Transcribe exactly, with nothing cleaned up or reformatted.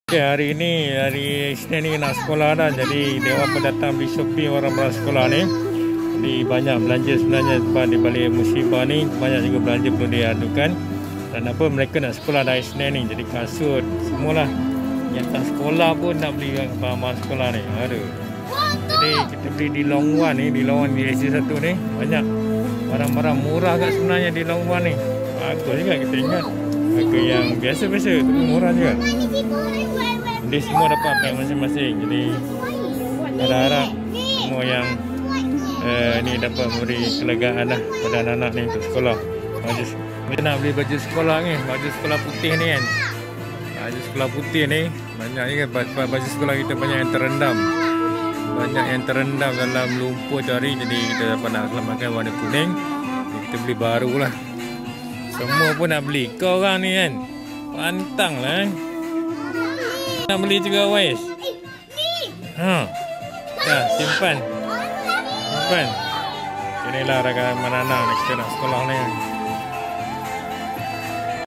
Okay, hari ini, hari Isnin ni nak sekolah dah. Jadi dia orang pun datang beli shopping orang-orang sekolah ni. Jadi banyak belanja sebenarnya sebab di balik musibah ni. Banyak juga belanja perlu diadukan. Dan apa mereka nak sekolah dah Isnin ni. Jadi kasut semualah. Yang tak sekolah pun nak beli bahan-bahan sekolah ni. Aduh. Jadi kita beli di Long One ni. Di Long One di S C satu ni. Banyak barang-barang murah kat sebenarnya di Long One ni. Bagus juga kita ingat. Harga yang biasa-biasa tapi murah juga. Jadi semua dapat beg masing-masing. Jadi harap-harap semua yang uh, ni dapat memberi kelegaan lah pada anak-anak ni untuk sekolah. Baju, kita nak beli baju sekolah ni. Baju sekolah putih ni kan. Baju sekolah putih ni banyak ni kan. Baju sekolah kita banyak yang terendam. Banyak yang terendam dalam lumpur tadi. Jadi kita dapat nak selamatkan warna kuning. Jadi kita beli baru lah. Semua pun nak beli. Kau orang ni kan pantang lah eh. Nak beli juga Wais. Ha. Dah simpan. Simpan. Inilah rakan anak-anak kita nak sekolah ni.